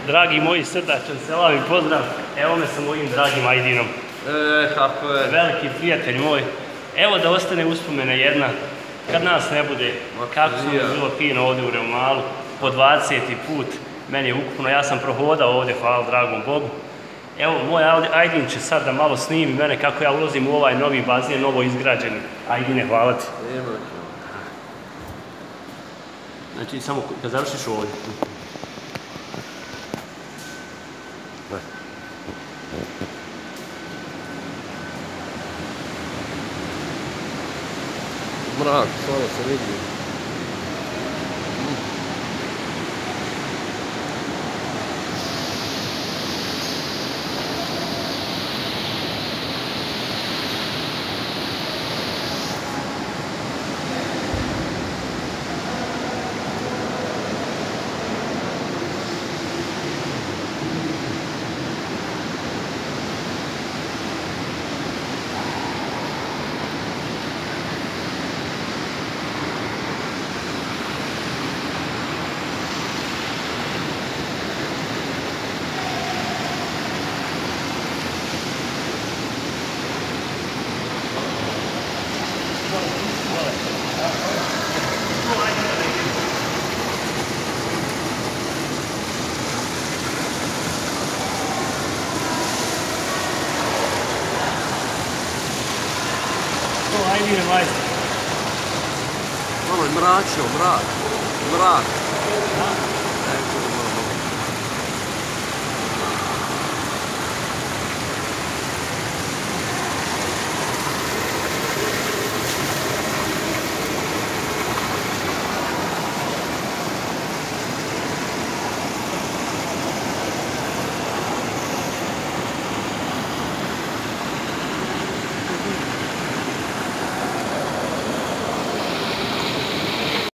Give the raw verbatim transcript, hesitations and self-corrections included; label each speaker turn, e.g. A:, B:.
A: Dragi moji, srdačan selam i pozdrav. Evo me sa mojim dragim Ajdinom.
B: E, kako je?
A: Veliki prijatelj moj. Evo da ostane uspomena jedna. Kad nas ne bude, kako sam bilo fino ovdje u Reumalu, po dvadeseti put, meni je ukupno, ja sam prohodao ovdje, hvala dragom Bogu. Evo, moj Ajdin će sad da malo snimi mene kako ja ulazim u ovaj novi bazen, novo izgrađeni. Ajdine, hvala ti. Znači, samo kad završiš ovdje.
B: Mrak, stvarno se vidi.
A: Ajdine, majster.
B: Malo je mračio, mrak, mrak.
A: Da?